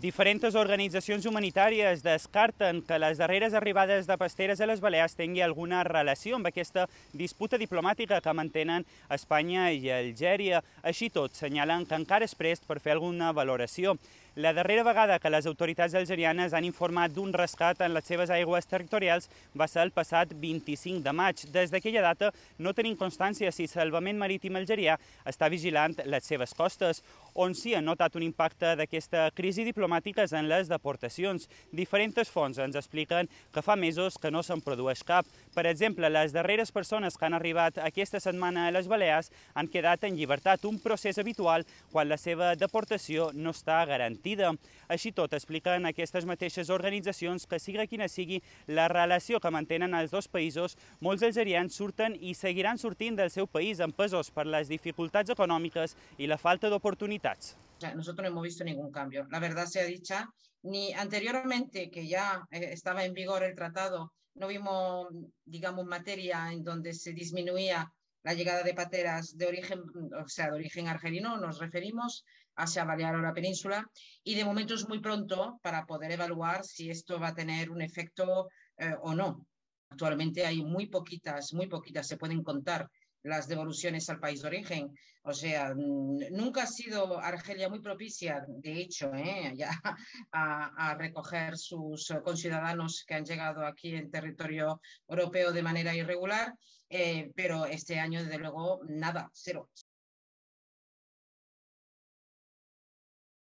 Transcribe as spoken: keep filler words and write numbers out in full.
Diferents organitzacions humanitàries descarten que les darreres arribades de pasteres a les Balears tingui alguna relació amb aquesta disputa diplomàtica que mantenen Espanya i Algèria. Així tot, senyalen que encara és prest per fer alguna valoració. La darrera vegada que les autoritats algerianes han informat d'un rescat en les seves aigües territorials va ser el passat vint-i-cinc de maig. Des d'aquella data no tenim constància si Salvament Marítim algerià està vigilant les seves costes. On sí ha notat un impacte d'aquesta crisi diplomàtica és en les deportacions. Diferents fonts ens expliquen que fa mesos que no se'n produeix cap. Per exemple, les darreres persones que han arribat aquesta setmana a les Balears han quedat en llibertat, un procés habitual quan la seva deportació no està garantida. Així tot, expliquen aquestes mateixes organitzacions que sigui quina sigui la relació que mantenen els dos països, molts algerians surten i seguiran sortint del seu país empesos per les dificultats econòmiques i la falta d'oportunitats. Nosotros no hemos visto ningún cambio. La verdad sea dicha, ni anteriormente, que ya eh, estaba en vigor el tratado, no vimos, digamos, materia en donde se disminuía la llegada de pateras de origen, o sea, de origen argelino, nos referimos hacia Balear o la península, y de momento es muy pronto para poder evaluar si esto va a tener un efecto eh, o no. Actualmente hay muy poquitas, muy poquitas, se pueden contar las devoluciones al país de origen. O sea, nunca ha sido Argelia muy propicia, de hecho, ¿eh? ya a, a recoger sus conciudadanos que han llegado aquí en territorio europeo de manera irregular, eh, pero este año, desde luego, nada, cero.